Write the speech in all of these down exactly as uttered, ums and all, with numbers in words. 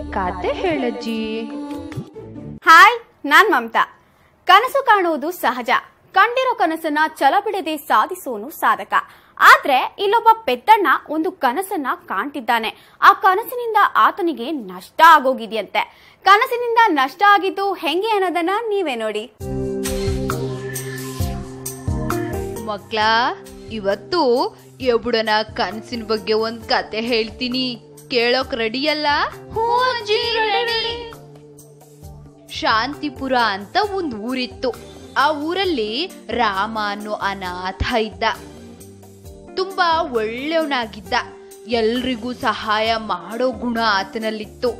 ಕತೆ ಹೇಳಜ್ಜಿ. ಹಾಯ್, ನಾನ್ ಮಮತಾ. ಕನಸು ಕಾಣುವುದು ಸಹಜ. ಕಂಡಿರೋ ಕನಸನ್ನ ಛಲ ಬಿಡದೆ ಸಾಧಿಸೋನು ಸಾಧಕ. ಆದ್ರೆ ಇಲ್ಲೊಬ್ಬ ಪೆದ್ದಣ್ಣ ಒಂದು ಕನಸನ್ನ ಕಾಣ್ತಿದ್ದಾನೆ. ಆ ಕನಸಿನಿಂದ ಆತನಿಗೆ ನಷ್ಟ ಆಗೋಗಿದೆಯಂತೆ. ಕನಸಿನಿಂದ ನಷ್ಟ ಆಗಿದ್ದು ಹೆಂಗೆ ಅನ್ನೋದನ್ನ ನೀವೇ ನೋಡಿ. ಮಕ್ಳ, ಇವತ್ತು ಎಬುಡನ ಕನಸಿನ ಬಗ್ಗೆ ಒಂದ್ ಕತೆ ಹೇಳ್ತೀನಿ. ಕೇಳೋಕ್ ರೆಡಿಯಲ್ಲ? ಶಾಂತಿಪುರ ಅಂತ ಒಂದ್ ಊರಿತ್ತು. ಆ ಊರಲ್ಲಿ ರಾಮ ಅನ್ನೋ ಅನಾಥ ಇದ್ದ. ತುಂಬಾ ಒಳ್ಳೆಯವನಾಗಿದ್ದ. ಎಲ್ರಿಗೂ ಸಹಾಯ ಮಾಡೋ ಗುಣ ಆತನಲ್ಲಿತ್ತು.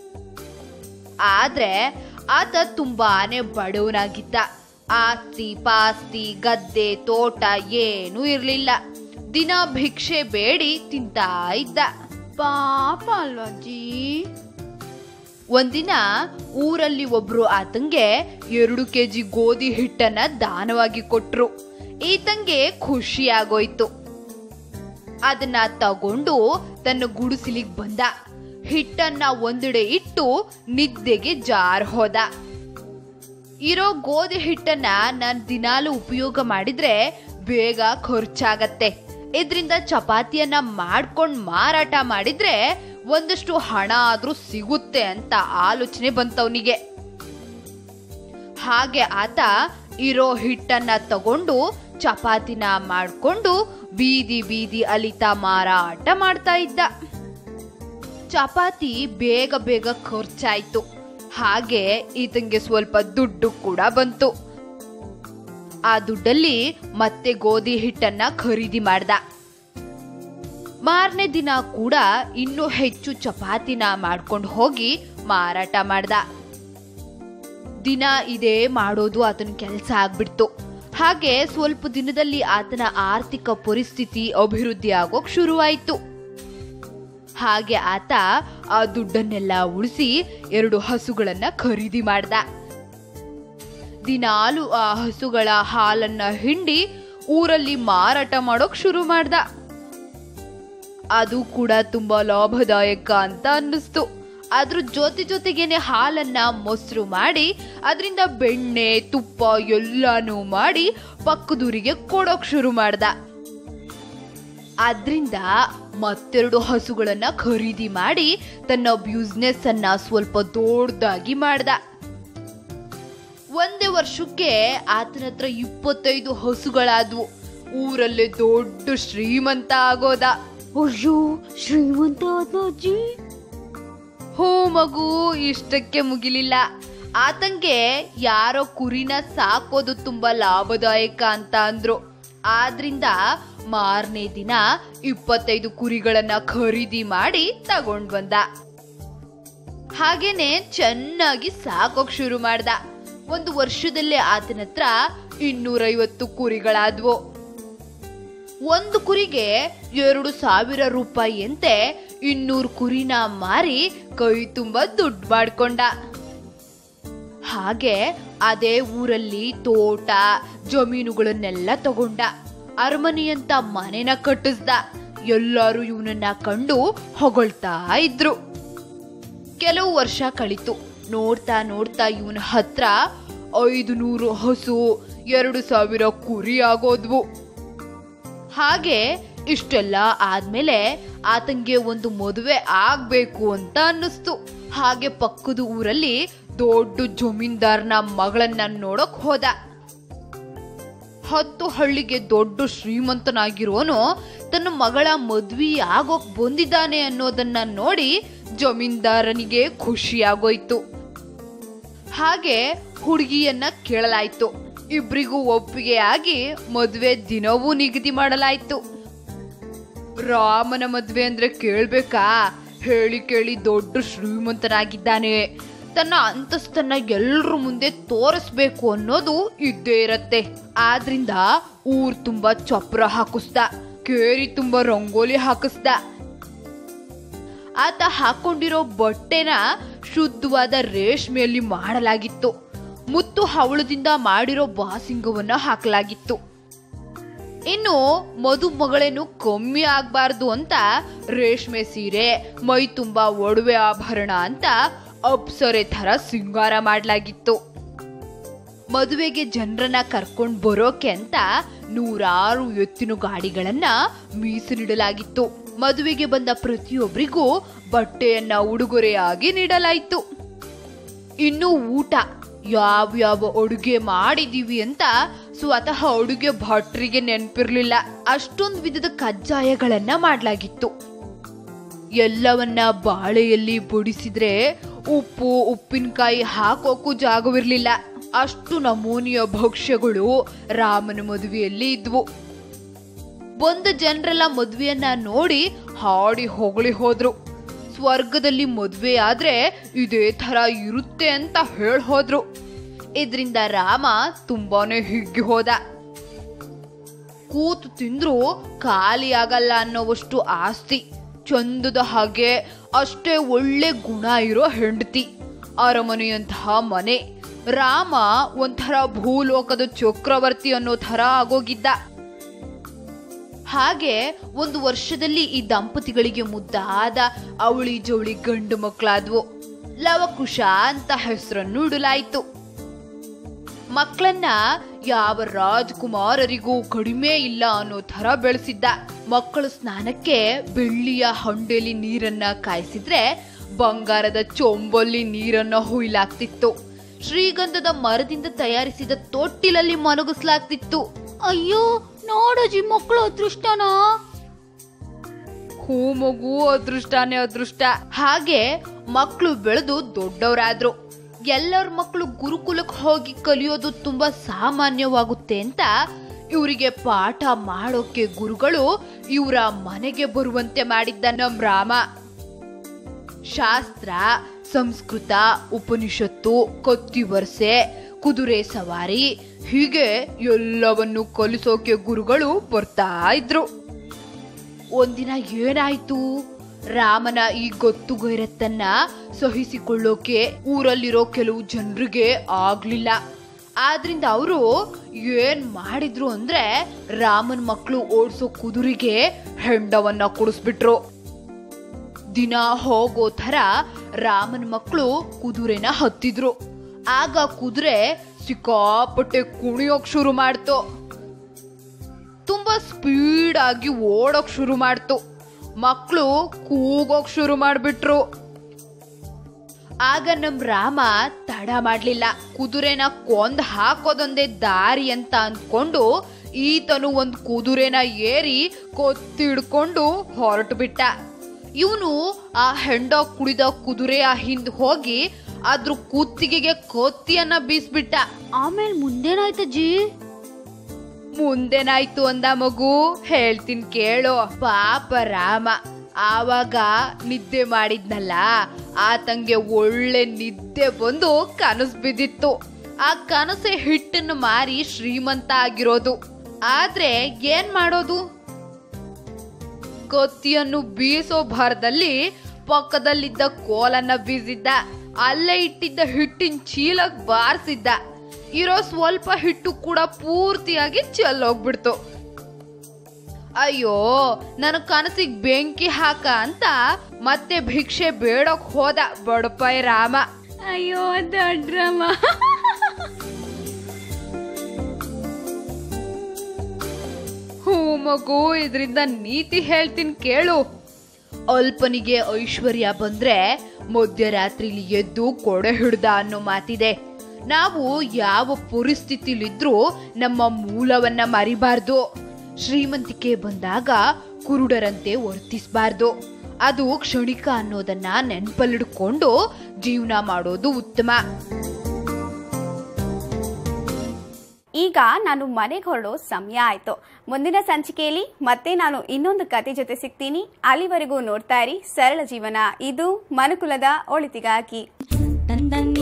ಆದ್ರೆ ಆತ ತುಂಬಾನೇ ಬಡವನಾಗಿದ್ದ. ಆಸ್ತಿ ಪಾಸ್ತಿ ಗದ್ದೆ ತೋಟ ಏನೂ ಇರ್ಲಿಲ್ಲ. ದಿನ ಭಿಕ್ಷೆ ಬೇಡಿ ತಿಂತಾ ಇದ್ದ. ಪಾಪ ಅಲ್ವಾಜಿ. ಒಂದಿನ ಊರಲ್ಲಿ ಒಬ್ರು ಆತಂಗೆ ಎರಡು ಕೆಜಿ ಗೋಧಿ ಹಿಟ್ಟನ್ನ ದಾನವಾಗಿ ಕೊಟ್ರು. ಈತಂಗೆ ಖುಷಿ ಆಗೋಯ್ತು. ಅದನ್ನ ತಗೊಂಡು ತನ್ನ ಗುಡಿಸಲಿಗೆ ಬಂದ. ಹಿಟ್ಟನ್ನ ಒಂದೆಡೆ ಇಟ್ಟು ನಿದ್ದೆಗೆ ಜಾರ್ ಹೋದ. ಇರೋ ಗೋಧಿ ಹಿಟ್ಟನ್ನ ನಾನ್ ದಿನಾಲು ಉಪಯೋಗ ಮಾಡಿದ್ರೆ ಬೇಗ ಖರ್ಚಾಗತ್ತೆ. ಇದ್ರಿಂದ ಚಪಾತಿಯನ್ನ ಮಾಡ್ಕೊಂಡ್ ಮಾರಾಟ ಮಾಡಿದ್ರೆ ಒಂದಷ್ಟು ಹಣ ಆದ್ರೂ ಸಿಗುತ್ತೆ ಅಂತ ಆಲೋಚನೆ ಬಂತವನಿಗೆ. ಹಾಗೆ ಆತ ಇರೋ ಹಿಟ್ಟನ್ನ ತಗೊಂಡು ಚಪಾತಿನ ಮಾಡ್ಕೊಂಡು ಬೀದಿ ಬೀದಿ ಅಲಿತಾ ಮಾರಾಟ ಮಾಡ್ತಾ ಇದ್ದ. ಚಪಾತಿ ಬೇಗ ಬೇಗ ಖರ್ಚಾಯ್ತು. ಹಾಗೆ ಈತಂಗೆ ಸ್ವಲ್ಪ ದುಡ್ಡು ಕೂಡ ಬಂತು. ಆ ದುಡ್ಡಲ್ಲಿ ಮತ್ತೆ ಗೋಧಿ ಹಿಟ್ಟನ್ನ ಖರೀದಿ ಮಾಡ್ದ. ಮಾರನೇ ದಿನ ಕೂಡ ಇನ್ನೂ ಹೆಚ್ಚು ಚಪಾತಿನ ಮಾಡ್ಕೊಂಡು ಹೋಗಿ ಮಾರಾಟ ಮಾಡ್ದ. ದಿನ ಇದೇ ಮಾಡೋದು ಆತನ ಕೆಲಸ ಆಗ್ಬಿಡ್ತು. ಹಾಗೆ ಸ್ವಲ್ಪ ದಿನದಲ್ಲಿ ಆತನ ಆರ್ಥಿಕ ಪರಿಸ್ಥಿತಿ ಅಭಿವೃದ್ಧಿ ಆಗೋಕ್ ಶುರುವಾಯಿತು. ಹಾಗೆ ಆತ ಆ ದುಡ್ಡನ್ನೆಲ್ಲ ಉಳಿಸಿ ಎರಡು ಹಸುಗಳನ್ನ ಖರೀದಿ ಮಾಡ್ದ. ದಿನಾಲು ಆ ಹಸುಗಳ ಹಾಲನ್ನ ಹಿಂಡಿ ಊರಲ್ಲಿ ಮಾರಾಟ ಮಾಡೋಕ್ ಶುರು ಮಾಡ್ದ. ಅದು ಕೂಡ ತುಂಬಾ ಲಾಭದಾಯಕ ಅಂತ ಅನ್ನಿಸ್ತು. ಅದ್ರ ಜೊತೆ ಜೊತೆಗೇನೆ ಹಾಲನ್ನ ಮೊಸರು ಮಾಡಿ ಅದರಿಂದ ಬೆಣ್ಣೆ ತುಪ್ಪ ಎಲ್ಲಾನು ಮಾಡಿ ಪಕ್ಕದೂರಿಗೆ ಕೊಡೋಕ್ ಶುರು ಮಾಡ್ದ. ಆದ್ರಿಂದ ಮತ್ತೆರಡು ಹಸುಗಳನ್ನ ಖರೀದಿ ಮಾಡಿ ತನ್ನ ಬ್ಯೂಸ್ನೆಸ್ ಅನ್ನ ಸ್ವಲ್ಪ ದೊಡ್ಡದಾಗಿ ಮಾಡ್ದ. ಒಂದೇ ವರ್ಷಕ್ಕೆ ಆತನ ಹತ್ರ ಇಪ್ಪತ್ತೈದು ಹಸುಗಳಾದ್ವು. ಊರಲ್ಲೇ ದೊಡ್ಡ ಶ್ರೀಮಂತ ಆಗೋದ. ಅಯ್ಯೋ, ಶ್ರೀಮಂತ ಅಜ್ಜಿ. ಹೋ ಮಗು, ಇಷ್ಟಕ್ಕೆ ಮುಗಿಲಿಲ್ಲ. ಆತಂಗೆ ಯಾರೋ ಕುರಿನ ಸಾಕೋದು ತುಂಬಾ ಲಾಭದಾಯಕ ಅಂತ ಅಂದ್ರು. ಆದ್ರಿಂದ ಮಾರನೇ ದಿನ ಇಪ್ಪತ್ತೈದು ಕುರಿಗಳನ್ನ ಖರೀದಿ ಮಾಡಿ ತಗೊಂಡ್ ಬಂದ. ಹಾಗೇನೆ ಚೆನ್ನಾಗಿ ಸಾಕೋಕ್ ಶುರು ಮಾಡ್ದ. ಒಂದು ವರ್ಷದಲ್ಲೇ ಆತನ ಹತ್ರ ಇನ್ನೂರೈವತ್ತು ಕುರಿಗಳಾದ್ವು. ಒಂದು ಕುರಿಗೆ ಎರಡು ಸಾವಿರ ರೂಪಾಯಿ ಅಂತೆ ಇನ್ನೂರು ಕುರಿನ ಮಾರಿ ಕೈ ತುಂಬಾ ದುಡ್ಡು ಮಾಡ್ಕೊಂಡ. ಹಾಗೆ ಅದೇ ಊರಲ್ಲಿ ತೋಟ ಜಮೀನುಗಳನ್ನೆಲ್ಲ ತಗೊಂಡ. ಅರಮನೆಯಂತ ಮನೆನ ಕಟ್ಟಿಸ್ದ. ಎಲ್ಲರೂ ಇವನನ್ನ ಕಂಡು ಹೊಗಳ್ತಾ ಇದ್ರು. ಕೆಲವು ವರ್ಷ ಕಳಿತು. ನೋಡ್ತಾ ನೋಡ್ತಾ ಇವನ ಹತ್ರ ಐದು ನೂರು ಹಸು ಎರಡು ಸಾವಿರ ಕುರಿ ಆಗೋದ್ವು. ಹಾಗೆ ಇಷ್ಟೆಲ್ಲ ಆದ್ಮೇಲೆ ಆತಂಗೆ ಒಂದು ಮದುವೆ ಆಗ್ಬೇಕು ಅಂತ ಅನ್ನಿಸ್ತು. ಹಾಗೆ ಪಕ್ಕದ ಊರಲ್ಲಿ ದೊಡ್ಡ ಜಮೀನ್ದಾರ್ನ ಮಗಳನ್ನ ನೋಡಕ್ ಹೋದ. ಹತ್ತು ಹಳ್ಳಿಗೆ ದೊಡ್ಡ ಶ್ರೀಮಂತನಾಗಿರೋನು ತನ್ನ ಮಗಳ ಮದ್ವಿ ಆಗೋಕ್ ಬಂದಿದ್ದಾನೆ ಅನ್ನೋದನ್ನ ನೋಡಿ ಜಮೀನ್ದಾರನಿಗೆ ಖುಷಿ ಆಗೋಯ್ತು. ಹಾಗೆ ಹುಡುಗಿಯನ್ನ ಕೇಳಲಾಯ್ತು. ಇಬ್ರಿಗೂ ಒಪ್ಪಿಗೆ ಆಗಿ ಮದ್ವೆ ದಿನವೂ ನಿಗದಿ ಮಾಡಲಾಯ್ತು. ರಾಮನ ಮದ್ವೆ ಅಂದ್ರೆ ಕೇಳ್ಬೇಕಾ? ಹೇಳಿ ಕೇಳಿ ದೊಡ್ಡ ಶ್ರೀಮಂತನಾಗಿದ್ದಾನೆ. ತನ್ನ ಅಂತಸ್ತನ್ನ ಎಲ್ರ ಮುಂದೆ ತೋರಿಸ್ಬೇಕು ಅನ್ನೋದು ಇದ್ದೇ ಇರತ್ತೆ. ಆದ್ರಿಂದ ಊರ್ ತುಂಬಾ ಚಪ್ರ ಹಾಕಿಸ್ದ. ಕೇರಿ ತುಂಬಾ ರಂಗೋಲಿ ಹಾಕಿಸ್ದ. ಆತ ಹಾಕೊಂಡಿರೋ ಬಟ್ಟೆನ ಶುದ್ಧವಾದ ರೇಷ್ಮೆಯಲ್ಲಿ ಮಾಡಲಾಗಿತ್ತು. ಮುತ್ತು ಹವಳದಿಂದ ಮಾಡಿರೋ ಬಾಸಿಂಗವನ್ನ ಹಾಕಲಾಗಿತ್ತು. ಇನ್ನು ಮದುಮಗಳೇನು ಕಮ್ಮಿ ಆಗ್ಬಾರ್ದು ಅಂತ ರೇಷ್ಮೆ ಸೀರೆ, ಮೈ ತುಂಬಾ ಒಡವೆ ಆಭರಣ ಅಂತ ಅಪ್ಸರೆ ತರ ಸಿಂಗಾರ ಮಾಡ್ಲಾಗಿತ್ತು. ಮದುವೆಗೆ ಜನರನ್ನ ಕರ್ಕೊಂಡ್ ಬರೋಕೆ ಅಂತ ನೂರಾರು ಎತ್ತಿನ ಗಾಡಿಗಳನ್ನ ಮೀಸಲಿಡಲಾಗಿತ್ತು. ಮದುವೆಗೆ ಬಂದ ಪ್ರತಿಯೊಬ್ಬರಿಗೂ ಬಟ್ಟೆಯನ್ನ ಉಡುಗೊರೆಯಾಗಿ ನೀಡಲಾಯಿತು. ಇನ್ನು ಊಟ, ಯಾವ್ಯಾವ ಅಡುಗೆ ಮಾಡಿದೀವಿ ಅಂತ ಸ್ವತಃ ಅಡುಗೆ ಭಟ್ರಿಗೆ ನೆನ್ಪಿರ್ಲಿಲ್ಲ. ಅಷ್ಟೊಂದು ವಿಧದ ಕಜ್ಜಾಯಗಳನ್ನ ಮಾಡ್ಲಾಗಿತ್ತು. ಎಲ್ಲವನ್ನ ಬಾಳೆಯಲ್ಲಿ ಬಡಿಸಿದ್ರೆ ಉಪ್ಪು ಉಪ್ಪಿನಕಾಯಿ ಹಾಕೋಕು ಜಾಗವಿರ್ಲಿಲ್ಲ. ಅಷ್ಟು ನಮೂನಿಯ ಭಕ್ಷ್ಯಗಳು ರಾಮನ ಮದುವೆಯಲ್ಲಿ ಇದ್ವು. ಬಂದ ಜನರೆಲ್ಲ ಮದುವೆಯನ್ನ ನೋಡಿ ಹಾಡಿ ಹೊಗಳಿ ಹೋದ್ರು. ಸ್ವರ್ಗದಲ್ಲಿ ಮದುವೆ ಆದ್ರೆ ಇದೇ ತರ ಇರುತ್ತೆ ಅಂತ ಹೇಳಿ ಹೋದ್ರು. ಇದ್ರಿಂದ ರಾಮ ತುಂಬಾನೇ ಹಿಗ್ಗಿ ಹೋದ. ಕೂತು ತಿಂದ್ರು ಖಾಲಿ ಆಗಲ್ಲ ಅನ್ನೋವಷ್ಟು ಆಸ್ತಿ, ಚಂದದ ಹಾಗೆ ಅಷ್ಟೇ ಒಳ್ಳೆ ಗುಣ ಇರೋ ಹೆಂಡತಿ, ಅರಮನೆಯಂತಹ ಮನೆ. ರಾಮ ಒಂಥರ ಭೂಲೋಕದ ಚಕ್ರವರ್ತಿ ಅನ್ನೋ ತರ ಆಗೋಗಿದ್ದ. ಹಾಗೆ ಒಂದು ವರ್ಷದಲ್ಲಿ ಈ ದಂಪತಿಗಳಿಗೆ ಮುದ್ದಾದ ಅವಳಿ ಜವಳಿ ಗಂಡು ಮಕ್ಕಳಾದ್ವು. ಲವಕುಶ ಅಂತ ಹೆಸರನ್ನು ಇಡಲಾಯಿತು. ಮಕ್ಕಳನ್ನ ಯಾವ ರಾಜ್ಕುಮಾರರಿಗೂ ಕಡಿಮೆ ಇಲ್ಲ ಅನ್ನೋ ತರ ಬೆಳೆಸಿದ್ದ. ಮಕ್ಕಳು ಸ್ನಾನಕ್ಕೆ ಬೆಳ್ಳಿಯ ಹಂಡೆಲಿ ನೀರನ್ನ ಕಾಯಿಸಿದ್ರೆ ಬಂಗಾರದ ಚೊಂಬಲ್ಲಿ ನೀರನ್ನ ಹುಯ್ಲಾಗ್ತಿತ್ತು. ಶ್ರೀಗಂಧದ ಮರದಿಂದ ತಯಾರಿಸಿದ ತೊಟ್ಟಿಲಲ್ಲಿ ಮಲಗಿಸ್ಲಾಗ್ತಿತ್ತು. ಅಯ್ಯೋ ನೋಡಜ್ಜಿ, ಮಕ್ಕಳು ಅದೃಷ್ಟನಾ? ಹೂ ಮಗು ಅದೃಷ್ಟನೇ ಅದೃಷ್ಟ. ಹಾಗೆ ಮಕ್ಕಳು ಬೆಳೆದು ದೊಡ್ಡವರಾದ್ರು. ಎಲ್ಲರ ಮಕ್ಕಳು ಗುರುಕುಲಕ್ಕೆ ಹೋಗಿ ಕಲಿಯೋದು ತುಂಬಾ ಸಾಮಾನ್ಯವಾಗುತ್ತೆ ಅಂತ ಇವರಿಗೆ ಪಾಠ ಮಾಡೋಕೆ ಗುರುಗಳು ಇವರ ಮನೆಗೆ ಬರುವಂತೆ ಮಾಡಿದ್ದ ನಮ್ ರಾಮ. ಶಾಸ್ತ್ರ, ಸಂಸ್ಕೃತ, ಉಪನಿಷತ್ತು, ಕತ್ತಿ ವರ್ಸೆ, ಕುದುರೆ ಸವಾರಿ ಹೀಗೆ ಎಲ್ಲವನ್ನು ಕಲಿಸೋಕೆ ಗುರುಗಳು ಬರ್ತಾ ಇದ್ರು. ಒಂದಿನ ಏನಾಯ್ತು, ರಾಮನ ಈ ಗೊತ್ತು ಗೈರತ್ತನ್ನ ಸಹಿಸಿಕೊಳ್ಳೋಕೆ ಊರಲ್ಲಿರೋ ಕೆಲವು ಜನರಿಗೆ ಆಗ್ಲಿಲ್ಲ. ಆದ್ರಿಂದ ಅವರು ಏನ್ ಮಾಡಿದ್ರು ಅಂದ್ರೆ ರಾಮನ್ ಮಕ್ಕಳು ಓಡಿಸೋ ಕುದುರೆಗೆ ಹೆಂಡವನ್ನ ಕುಡಿಸ್ಬಿಟ್ರು. ದಿನ ಹೋಗೋ ತರ ರಾಮನ್ ಮಕ್ಕಳು ಕುದುರೆನ ಹತ್ತಿದ್ರು. ಆಗ ಕುದುರೆ ಸಿಕ್ಕಾಪಟ್ಟೆ ಕುಣಿಯೋಕ್ ಶುರು ಮಾಡ್ತು. ತುಂಬಾ ಸ್ಪೀಡ್ ಆಗಿ ಓಡೋಕ್ ಶುರು ಮಾಡ್ತು. ಮಕ್ಕಳು ಕೂಗೋಕ್ ಶುರು ಮಾಡ್ಬಿಟ್ರು. ಆಗ ನಮ್ ರಾಮ ತಡ ಮಾಡ್ಲಿಲ್ಲ. ಕುದುರೆನ ಕೊಂದ್ ಹಾಕೋದೊಂದೇ ದಾರಿ ಅಂತ ಅಂದ್ಕೊಂಡು ಈತನು ಒಂದ್ ಕುದುರೆನ ಏರಿ ಕೊತ್ತಿ ಹಿಡ್ಕೊಂಡು ಹೊರಟು ಬಿಟ್ಟ. ಇವನು ಆ ಹೆಂಡ ಕುಡಿದ ಕುದುರೆಯ ಹಿಂದ್ ಹೋಗಿ ಅದ್ರ ಕುತ್ತಿಗೆಗೆ ಕೊತ್ತಿಯನ್ನ ಬೀಸ್ಬಿಟ್ಟ. ಆಮೇಲೆ ಮುಂದೇನಾಯ್ತಜ್ಜಿ? ಮುಂದೇನಾಯ್ತು ಅಂದ ಮಗು, ಹೇಳ್ತೀನಿ ಕೇಳು. ಪಾಪ ರಾಮ ಆವಾಗ ನಿದ್ದೆ ಮಾಡಿದ್ನಲ್ಲ, ಆತಂಗೆ ಒಳ್ಳೆ ನಿದ್ದೆ ಬಂದು ಕನಸು ಬಿದ್ದಿತ್ತು. ಆ ಕನಸೆ ಹಿಟ್ಟನ್ನು ಮಾರಿ ಶ್ರೀಮಂತ ಆಗಿರೋದು. ಆದ್ರೆ ಏನ್ ಮಾಡೋದು? ಕತ್ತಿಯನ್ನು ಬೀಸೋ ಭಾರದಲ್ಲಿ ಪಕ್ಕದಲ್ಲಿದ್ದ ಕೋಲನ್ನ ಬೀಸಿದ್ದ. ಅಲ್ಲೇ ಇಟ್ಟಿದ್ದ ಹಿಟ್ಟಿನ ಚೀಲಕ್ ಬಾರಿಸಿದ್ದ. ಇರೋ ಸ್ವಲ್ಪ ಹಿಟ್ಟು ಕೂಡ ಪೂರ್ತಿಯಾಗಿ ಚೆಲ್ಲೋಗ್ಬಿಡ್ತು. ಅಯ್ಯೋ, ನನ್ನ ಕನಸಿಗೆ ಬೆಂಕಿ ಹಾಕ ಅಂತ ಮತ್ತೆ ಭಿಕ್ಷೆ ಬೇಡಕ್ ಹೋದ ಬಡಪಾಯಿ ರಾಮ. ಅಯ್ಯೋ ದೊಡ್ಡರಾಮ. ಹೂ ಮಗು, ಇದರಿಂದ ನೀತಿ ಹೇಳ್ತೀನಿ ಕೇಳು. ಅಲ್ಪನಿಗೆ ಐಶ್ವರ್ಯ ಬಂದ್ರೆ ಮಧ್ಯರಾತ್ರಿಲಿ ಎದ್ದು ಕೊಡೆ ಹಿಡ್ದ ಅನ್ನೋ ಮಾತಿದೆ. ನಾವು ಯಾವ ಪರಿಸ್ಥಿತಿಲಿದ್ರೂ ನಮ್ಮ ಮೂಲವನ್ನ ಮರಿಬಾರ್ದು. ಶ್ರೀಮಂತಿಕೆ ಬಂದಾಗ ಕುರುಡರಂತೆ ವರ್ತಿಸಬಾರ್ದು. ಅದು ಕ್ಷಣಿಕ ಅನ್ನೋದನ್ನ ನೆನಪಲ್ಲಿಡ್ಕೊಂಡು ಜೀವನ ಮಾಡೋದು ಉತ್ತಮ. ಈಗ ನಾನು ಮನೆಗೆ ಹೊರಡೋ ಸಮಯ ಆಯ್ತು. ಮುಂದಿನ ಸಂಚಿಕೆಯಲ್ಲಿ ಮತ್ತೆ ನಾನು ಇನ್ನೊಂದು ಕತೆ ಜೊತೆ ಸಿಗ್ತೀನಿ. ಅಲ್ಲಿವರೆಗೂ ನೋಡ್ತಾ ಇರಿ ಸರಳ ಜೀವನ. ಇದು ಮನುಕುಲದ ಒಳಿತಿಗಾಗಿ.